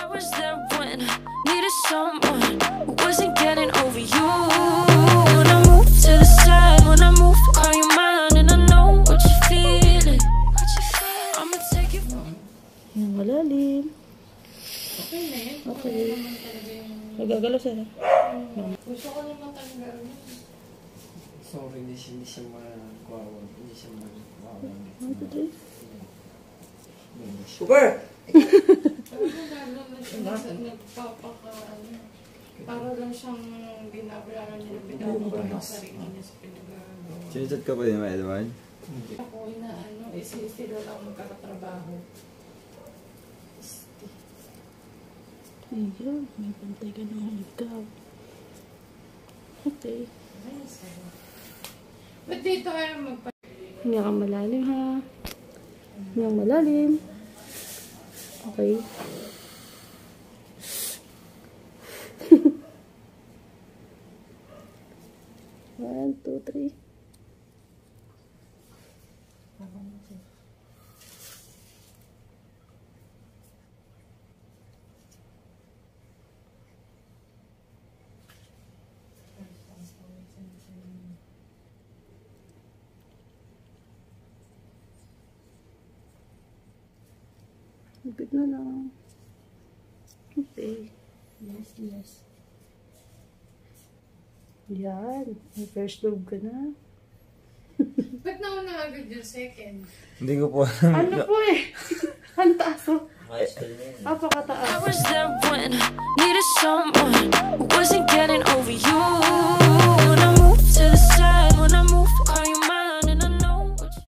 I was there when I needed someone who wasn't getting over you. When I move to the side, when I move, call you mine, and I know what you're feeling. I'ma take it from Yung malalim. Okay na yun. Okay. Naman talaga yung... Nagagalaw sila. Gusto ko naman tanggal. Sorry, hindi siya magwawag. Hindi siya magwawag. Super! Talagang gano'n na siya nagpapaka... Para lang siyang binabayaran niya ng binabayaran ng sarili niya sa pinag-aaral. Sinusot ka pa din mga Edward? Ako na sila lang magkakatrabaho. Ayun, may pantay ka naman ikaw. Okay. Ba't dito ayaw magpa... Hinga kang malalim ha. Hinga kang malalim. Okay. One, two, three. Good na lang. Okay. Yes. Yan. May first love ka na. Ba't nauna agad yung second? Hindi ko po. Ano po eh? Ang taas oh. I Napakataas. was there when I needed someone who wasn't getting over you.